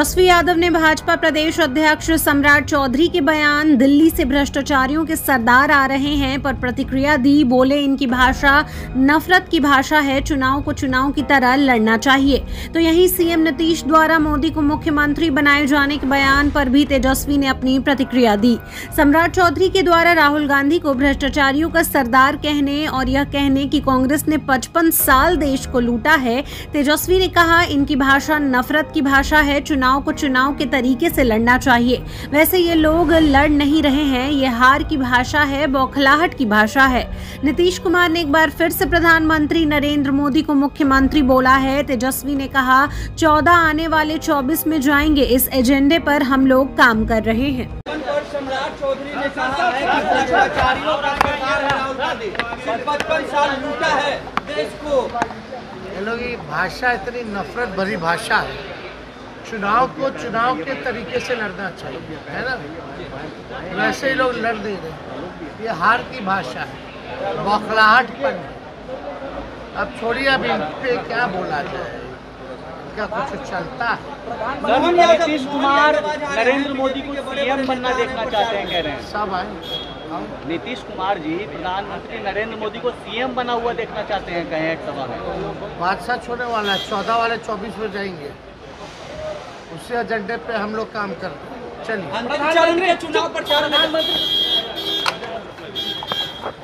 तेजस्वी यादव ने भाजपा प्रदेश अध्यक्ष सम्राट चौधरी के बयान दिल्ली से भ्रष्टाचारियों के सरदार आ रहे हैं पर प्रतिक्रिया दी। बोले इनकी भाषा नफरत की भाषा है, चुनाव को चुनाव की तरह लड़ना चाहिए। तो यहीं सीएम नीतीश द्वारा मोदी को मुख्यमंत्री बनाए जाने के बयान पर भी तेजस्वी ने अपनी प्रतिक्रिया दी। सम्राट चौधरी के द्वारा राहुल गांधी को भ्रष्टाचारियों का सरदार कहने और यह कहने कि कांग्रेस ने 55 साल देश को लूटा है। तेजस्वी ने कहा इनकी भाषा नफरत की भाषा है, चुनाव को चुनाव के तरीके से लड़ना चाहिए। वैसे ये लोग लड़ नहीं रहे हैं, ये हार की भाषा है, बौखलाहट की भाषा है। नीतीश कुमार ने एक बार फिर से प्रधानमंत्री नरेंद्र मोदी को मुख्यमंत्री बोला है। तेजस्वी ने कहा 14 आने वाले 24 में जाएंगे, इस एजेंडे पर हम लोग काम कर रहे हैं। सम्राट चौधरी ने कहा है कि भ्रष्टाचारियों का सरदार है राहुल गांधी, 55 साल लूटा है देश को। ये लोग की भाषा इतनी नफरत भरी भाषा है। चुनाव को चुनाव के तरीके से लड़ना चाहिए, है ना। वैसे ही लोग लड़ नहीं रहे, ये हार की भाषा है, बौखलाहटपन है। अब छोड़िए, अब इन पे क्या बोला जाए, क्या कुछ चलता है। नीतीश कुमार नरेंद्र मोदी को सीएम बनना देखना चाहते हैं, कह रहे हैं। सब आए। नीतीश कुमार जी प्रधानमंत्री नरेंद्र मोदी को सीएम बना हुआ देखना चाहते हैं, कहे एक सभा में। बादशाह छोड़ने वाला है, 14 वाले 24 में जाएंगे, उसी एजेंडे पे हम लोग काम कर रहे हैं। चलिए चुनाव प्रचार